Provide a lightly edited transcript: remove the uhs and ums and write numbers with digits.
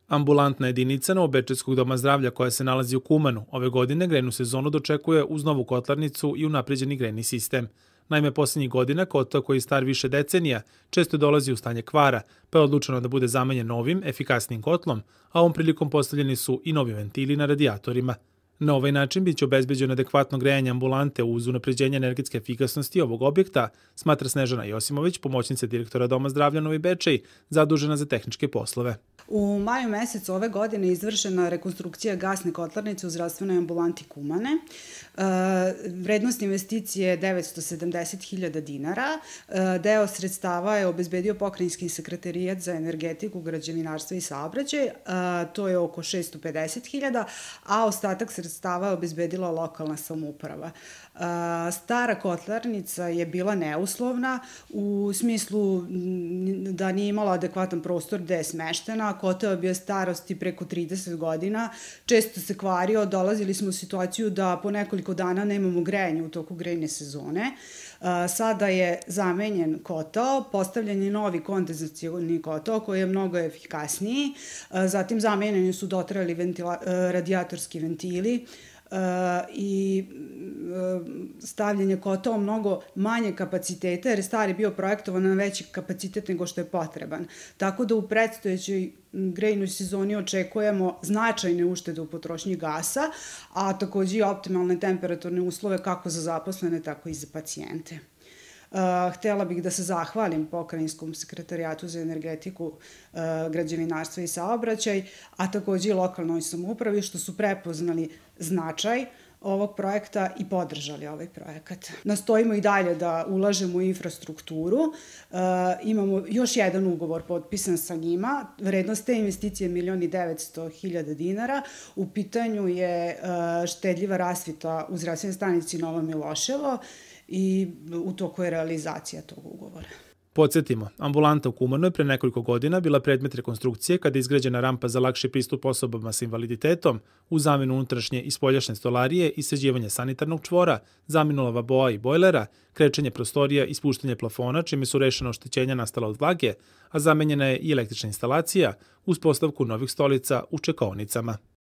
Ambulantna jedinica Novobečejskog doma zdravlja koja se nalazi u Kumanu ove godine grejnu sezonu dočekuje uz novu kotlarnicu i unapređeni grejni sistem. Naime, posljednjih godina kotao koji je star više decenija često dolazi u stanje kvara, pa je odlučeno da bude zamenjen novim, efikasnijim kotlom, a ovom prilikom postavljeni su i novi ventili na radijatorima. Na ovaj način biće obezbeđeno adekvatno grejanje ambulante uz unapređenje energetske efikasnosti ovog objekta, smatra Snežana Josimović, pomoćnica direktora Doma zdravlja Novi Bečej, zadužena za tehničke poslove. U maju mesecu ove godine je izvršena rekonstrukcija gasne kotlarnice u zdravstvenoj ambulanti Kumane. Vrednost investicije je 970.000 dinara. Deo sredstava je obezbedio Pokrajinski sekretarijat za energetiku, građevinarstvo i saobraćaj. To je oko 650.000, a ostatak sredstava je obezbedila lokalna samouprava. Stara kotlarnica je bila neuslovna u smislu da nije imala adekvatan prostor gde je smeštena. Kotao je bio starosti preko 30 godina, često se kvario, dolazili smo u situaciju da po nekoliko dana nemamo grejanje u toku grejne sezone. Sada je zamenjen kotao, postavljen je novi kondenzacioni kotao koji je mnogo efikasniji, zatim zamenjeni su dotrajali radijatorski ventili, i stavljen je kotao mnogo manje kapaciteta, jer je stari bio projektovan na veći kapacitet nego što je potreban. Tako da u predstojećoj grejnoj sezoni očekujemo značajne uštede u potrošnji gasa, a takođe i optimalne temperaturne uslove kako za zaposlene, tako i za pacijente. Htela bih da se zahvalim Pokrajinskom sekretarijatu za energetiku, građevinarstvo i saobraćaj, a takođe i lokalnoj samoupravi što su prepoznali značaj ovog projekta i podržali ovaj projekat. Nastojimo i dalje da ulažemo u infrastrukturu. Imamo još jedan ugovor potpisan sa njima. Vrednost te investicije je 1.900.000 dinara. U pitanju je štedljiva rasveta u zdravstvenoj stanici Novo Miloševo i u toku je realizacija tog ugovora. Podsjetimo, ambulanta u Kumanu je pre nekoliko godina bila predmet rekonstrukcije kada je izgrađena rampa za lakši pristup osobama sa invaliditetom, u zamenu unutrašnje i spoljašnje stolarije i sređivanje sanitarnog čvora, zamenu lavaboa i bojlera, krečenje prostorija i spuštanje plafona, čime su rešena oštećenja nastala od vlage, a zamenjena je i električna instalacija uz postavku novih stolica u čekaonicama.